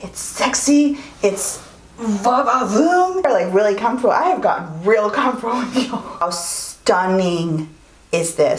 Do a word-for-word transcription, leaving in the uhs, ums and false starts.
it's sexy, it's va-va-voom. They're like really comfortable. I have gotten real comfortable with you. How stunning is this?